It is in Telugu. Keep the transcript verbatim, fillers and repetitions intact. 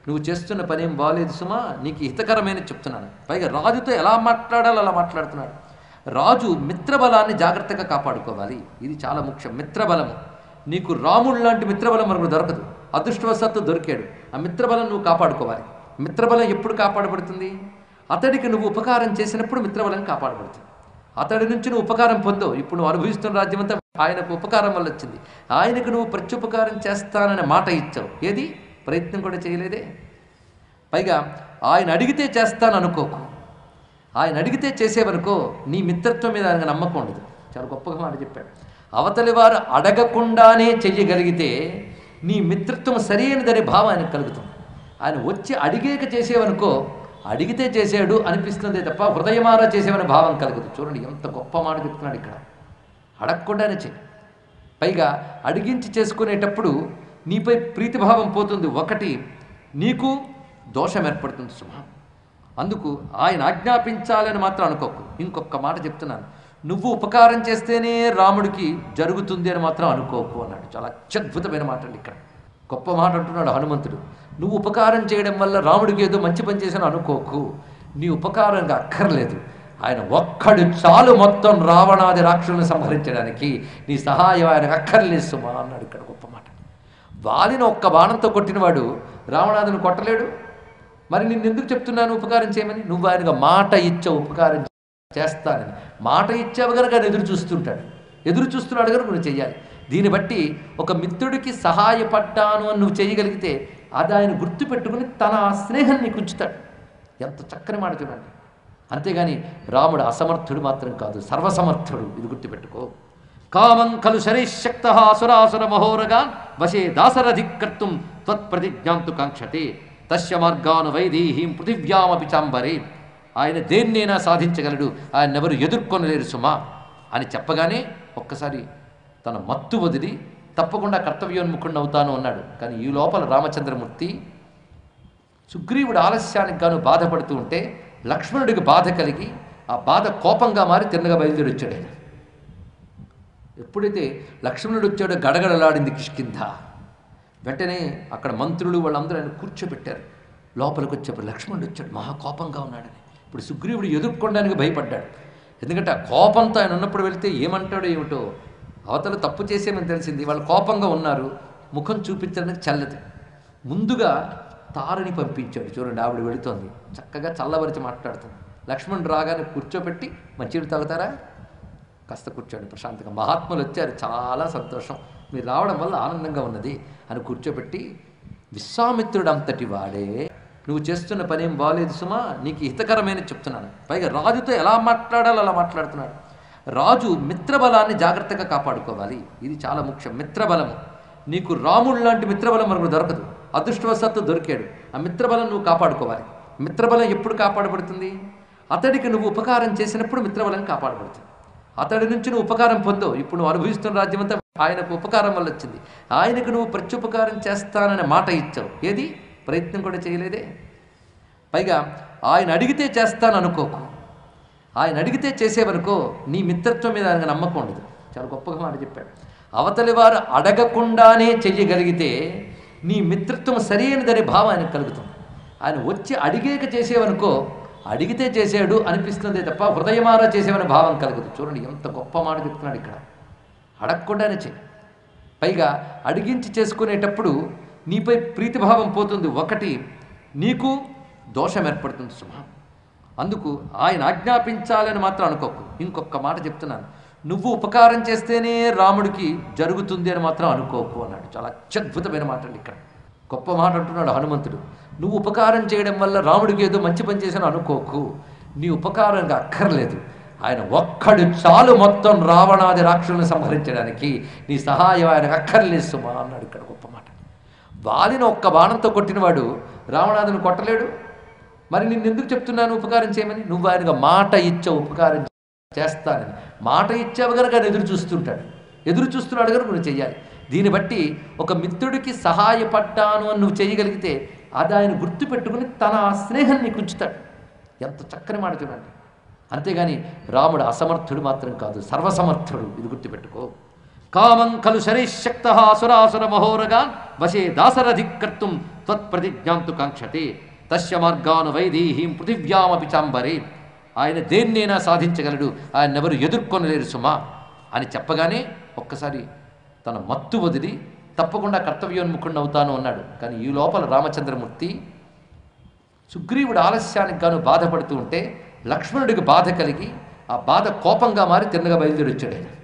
నువ్వు చేస్తున్న పని ఏం బాగలేదు సుమా, నీకు హితకరమైన చెప్తున్నాను. పైగా రాజుతో ఎలా మాట్లాడాలో అలా మాట్లాడుతున్నాడు. రాజు మిత్రబలాన్ని జాగ్రత్తగా కాపాడుకోవాలి, ఇది చాలా ముఖ్యం. మిత్రబలము నీకు రాముడు లాంటి మిత్రబలం మనకు దొరకదు, అదృష్టవశాత్తు దొరికాడు. ఆ మిత్రబలం నువ్వు కాపాడుకోవాలి. మిత్రబలం ఎప్పుడు కాపాడబడుతుంది? అతడికి నువ్వు ఉపకారం చేసినప్పుడు మిత్రబలం కాపాడబడుతుంది. అతడి నుంచి నువ్వు ఉపకారం పొందవు. ఇప్పుడు నువ్వు అనుభవిస్తున్న రాజ్యం అంతా ఆయనకు ఉపకారం వల్ల వచ్చింది. ఆయనకు నువ్వు ప్రత్యుపకారం చేస్తాననే మాట ఇచ్చావు, ఏది ప్రయత్నం కూడా చేయలేదే. పైగా ఆయన అడిగితే చేస్తాను అనుకోకు, ఆయన అడిగితే చేసేవనుకో నీ మిత్రత్వం మీద ఆయన నమ్మకం ఉండదు. చాలా గొప్పగా మాట చెప్పాడు. అవతలి వారు అడగకుండానే చెయ్యగలిగితే నీ మిత్రత్వం సరైనదనే భావం ఆయనకు కలుగుతుంది. ఆయన వచ్చి అడిగేక చేసేవనుకో, అడిగితే చేసాడు అనిపిస్తుందే తప్ప హృదయమారా చేసేవని భావం కలుగుతుంది. చూడండి ఎంత గొప్ప మాట చెప్తున్నాడు ఇక్కడ. అడగకుండానే చెయ్యి. పైగా అడిగించి చేసుకునేటప్పుడు నీపై ప్రీతిభావం పోతుంది. ఒకటి, నీకు దోషం ఏర్పడుతుంది సుమ. అందుకు ఆయన ఆజ్ఞాపించాలని మాత్రం అనుకోకు. ఇంకొక మాట చెప్తున్నాను, నువ్వు ఉపకారం చేస్తేనే రాముడికి జరుగుతుంది అని మాత్రం అనుకోకు అన్నాడు. చాలా అత్యద్భుతమైన మాట అండి ఇక్కడ. గొప్ప మాట అంటున్నాడు హనుమంతుడు. నువ్వు ఉపకారం చేయడం వల్ల రాముడికి ఏదో మంచి పని చేశాను అనుకోకు. నీ ఉపకారంగా అక్కర్లేదు, ఆయన ఒక్కడు చాలు మొత్తం రావణాది రాక్షసులను సంహరించడానికి. నీ సహాయం ఆయనకు అక్కర్లేదు సుమా అన్నాడు ఇక్కడ. గొప్ప మాట. వాలిని ఒక్క బాణంతో కొట్టినవాడు రావణాదుని కొట్టలేడు. మరి నిన్ను ఎందుకు చెప్తున్నాను ఉపకారం చేయమని? నువ్వు ఆయనగా మాట ఇచ్చావు ఉపకారం చేస్తానని. మాట ఇచ్చావు కనుక ఆయన ఎదురు చూస్తుంటాడు. ఎదురు చూస్తున్నాడు కనుక నువ్వు చెయ్యాలి. దీన్ని బట్టి ఒక మిత్రుడికి సహాయపడ్డాను అని నువ్వు చేయగలిగితే అది ఆయన గుర్తు పెట్టుకుని తన స్నేహం నీకు ఉంచుతాడు. ఎంత చక్కని మాట చూడండి. అంతేగాని రాముడు అసమర్థుడు మాత్రం కాదు, సర్వసమర్థుడు, ఇది గుర్తుపెట్టుకో. కామం ఖలు శరీశక్త సురాసుర మహోరగాన్ వశే దాసరధికర్తుం త్వత్ప్రతిజ్ఞాంతు కాంక్షతే తస్య మార్గాను వైదేహీం పృథివ్యామపి చాంబరే. ఆయన దేన్నైనా సాధించగలడు, ఆయన ఎవరు ఎదుర్కొనలేరు సుమా అని చెప్పగానే ఒక్కసారి తన మత్తు వదిలి తప్పకుండా కర్తవ్యోన్ముఖుడిని అవుతాను అన్నాడు. కానీ ఈ లోపల రామచంద్రమూర్తి సుగ్రీవుడు ఆలస్యానికి గాను బాధపడుతూ ఉంటే లక్ష్మణుడికి బాధ కలిగి ఆ బాధ కోపంగా మారి తిన్నగా బయలుదేరి వచ్చాడు ఆయన. ఎప్పుడైతే లక్ష్మణుడు వచ్చాడో గడగడలాడింది కిష్కింధ. వెంటనే అక్కడ మంత్రులు వాళ్ళందరూ ఆయన కూర్చోబెట్టారు. లోపలికి వచ్చేప్పుడు లక్ష్మణుడు వచ్చాడు, మహాకోపంగా ఉన్నాడని. ఇప్పుడు సుగ్రీవుడు ఎదుర్కొనడానికి భయపడ్డాడు. ఎందుకంటే ఆ కోపంతో ఆయన ఉన్నప్పుడు వెళితే ఏమంటాడో ఏమిటో, అవతల తప్పు చేసేమని తెలిసింది. వాళ్ళు కోపంగా ఉన్నారు, ముఖం చూపించడానికి చల్లదు. ముందుగా తారని పంపించాడు. చూడండి, ఆవిడ వెళుతోంది, చక్కగా చల్లబరిచి మాట్లాడుతుంది. లక్ష్మణుడు రాగానే కూర్చోబెట్టి మంచినీళ్ళు తాగుతారా, కాస్త కూర్చోండి ప్రశాంతంగా, మహాత్ములు వచ్చారు, చాలా సంతోషం, మీరు రావడం వల్ల ఆనందంగా ఉన్నది అని కూర్చోబెట్టి, విశ్వామిత్రుడు అంతటి వాడే నువ్వు చేస్తున్న పని ఏం బాగలేదు సుమా, నీకు హితకరమైన చెప్తున్నాను. పైగా రాజుతో ఎలా మాట్లాడాలో అలా మాట్లాడుతున్నాడు. రాజు మిత్రబలాన్ని జాగ్రత్తగా కాపాడుకోవాలి, ఇది చాలా ముఖ్యం. మిత్రబలము నీకు రాముడు లాంటి మిత్రబలం మనకు దొరకదు, అదృష్టవశాత్తు దొరికాడు. ఆ మిత్రబలం నువ్వు కాపాడుకోవాలి. మిత్రబలం ఎప్పుడు కాపాడబడుతుంది? అతడికి నువ్వు ఉపకారం చేసినప్పుడు మిత్రబలం కాపాడబడుతుంది. అతడి నుంచి నువ్వు ఉపకారం పొందవు. ఇప్పుడు నువ్వు అనుభవిస్తున్న రాజ్యం అంతా ఆయనకు ఉపకారం వల్ల వచ్చింది. ఆయనకు నువ్వు ప్రత్యుపకారం చేస్తాననే మాట ఇచ్చావు, ఏది ప్రయత్నం కూడా చేయలేదే. పైగా ఆయన అడిగితే చేస్తాను అనుకోకు, ఆయన అడిగితే చేసేవనుకో నీ మిత్రత్వం మీద ఆయన నమ్మకం ఉండదు. చాలా గొప్పగా మాట చెప్పాడు. అవతలి వారు అడగకుండానే చెయ్యగలిగితే నీ మిత్రత్వం సరైనదనే భావం ఆయనకు కలుగుతుంది. ఆయన వచ్చి అడిగేక చేసేవనుకో, అడిగితే చేసాడు అనిపిస్తుందే తప్ప హృదయమారా చేసేవని భావం కలుగుతుంది. చూడండి ఎంత గొప్ప మాట చెప్తున్నాడు ఇక్కడ. అడగకుండానే చెయ్యి. పైగా అడిగించి చేసుకునేటప్పుడు నీపై ప్రీతిభావం పోతుంది. ఒకటి, నీకు దోషం ఏర్పడుతుంది సుమ. అందుకు ఆయన ఆజ్ఞాపించాలని మాత్రం అనుకోకు. ఇంకొక మాట చెప్తున్నాను, నువ్వు ఉపకారం చేస్తేనే రాముడికి జరుగుతుంది అని మాత్రం అనుకోకు అన్నాడు. చాలా అత్యద్భుతమైన మాట అండి ఇక్కడ. గొప్ప మాట అంటున్నాడు హనుమంతుడు. నువ్వు ఉపకారం చేయడం వల్ల రాముడికి ఏదో మంచి పని చేశాను అనుకోకు. నీ ఉపకారంగా అక్కర్లేదు, ఆయన ఒక్కడు చాలు మొత్తం రావణాది రాక్షసులను సంహరించడానికి. నీ సహాయం ఆయనకు అక్కర్లేదు సుమా అన్నాడు ఇక్కడ. గొప్ప మాట. వాలిని ఒక్క బాణంతో కొట్టినవాడు రావణాదుని కొట్టలేడు. మరి నిన్ను ఎందుకు చెప్తున్నాను ఉపకారం చేయమని? నువ్వు ఆయనగా మాట ఇచ్చావు ఉపకారం చేస్తానని. మాట ఇచ్చావు కనుక ఆయన ఎదురు చూస్తుంటాడు. ఎదురు చూస్తున్నాడు కనుక నువ్వు చెయ్యాలి. దీన్ని బట్టి ఒక మిత్రుడికి సహాయపడ్డాను అని నువ్వు చేయగలిగితే అది ఆయన గుర్తు పెట్టుకుని తన స్నేహం నీకు ఉంచుతాడు. ఎంత చక్కని మాట చూడండి. అంతేగాని రాముడు అసమర్థుడు మాత్రం కాదు, సర్వసమర్థుడు, ఇది గుర్తుపెట్టుకో. కామం ఖలు శరీశక్త సురాసుర మహోరగాన్ వశే దాసరధికర్తుం త్వత్ప్రతిజ్ఞాంతు కాంక్షతే తస్య మార్గాను వైదేహీం పృథివ్యామపి చాంబరే. ఆయన దేన్నైనా సాధించగలడు, ఆయన ఎవరు ఎదుర్కొనలేరు సుమా అని చెప్పగానే ఒక్కసారి తన మత్తు వదిలి తప్పకుండా కర్తవ్యోన్ముఖుడిని అవుతాను అన్నాడు. కానీ ఈ లోపల రామచంద్రమూర్తి సుగ్రీవుడు ఆలస్యానికి గాను బాధపడుతూ ఉంటే లక్ష్మణుడికి బాధ కలిగి ఆ బాధ కోపంగా మారి తిన్నగా బయలుదేరి వచ్చాడు ఆయన.